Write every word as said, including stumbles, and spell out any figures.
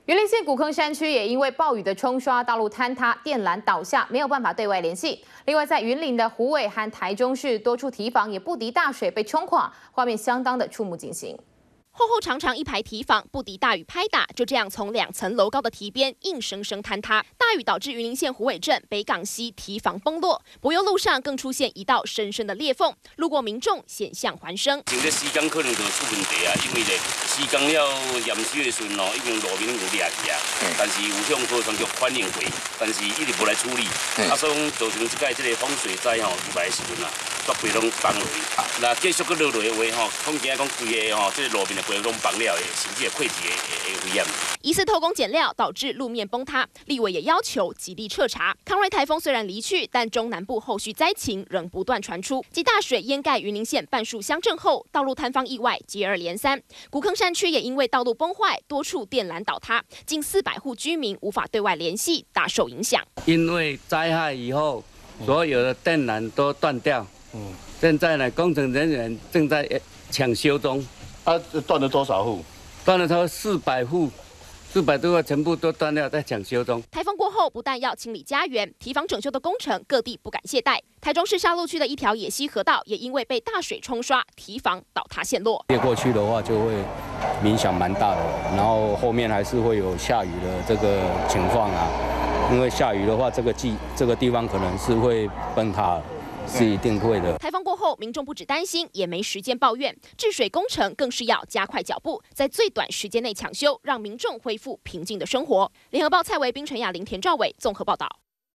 云林县古坑山区也因为暴雨的冲刷，道路坍塌、电缆倒下，没有办法对外联系。另外，在云林的虎尾和台中市多处堤防也不敌大水被冲垮，画面相当的触目惊心。 厚厚长长一排堤防不敌大雨拍打，就这样从两层楼高的堤边硬生生坍塌。大雨导致云林县虎尾镇北港溪堤防崩落，柏油路上更出现一道深深的裂缝，路过民众险象环生。 像这施工可能就出问题啊，因为咧施工了验收的时阵哦，已经路面有裂去啊，但是有向科船局反映过，但是一直无来处理，啊，所以讲造成这个这个风水灾吼入来的时阵啊，绝对拢崩落去。那继续搁落落的话吼，恐惊讲规个吼，这路面的。 拢崩了的，甚至溃堤的危险。 疑似偷工减料导致路面崩塌，立委也要求极力彻查。康瑞台风虽然离去，但中南部后续灾情仍不断传出。继大水淹盖云林县半数乡镇后，道路坍方意外接二连三。古坑山区也因为道路崩坏，多处电缆倒塌，近四百户居民无法对外联系，大受影响。 因为灾害以后，所有的电缆都断掉。嗯，现在呢，工程人员正在抢修中。 啊，断了多少户？ 断了超过四百户，四百多个全部都断掉，在抢修中。 台风过后，不但要清理家园，堤防整修的工程各地不敢懈怠。台中市沙鹿区的一条野溪河道，也因为被大水冲刷，堤防倒塌陷落。 越过去的话，就会影响蛮大的，然后后面还是会有下雨的这个情况啊。因为下雨的话，这个季这个地方可能是会崩塌。 是一定会的。 台风过后，民众不止担心，也没时间抱怨。治水工程更是要加快脚步，在最短时间内抢修，让民众恢复平静的生活。联合报蔡维、冰陈雅玲、田兆伟综合报道。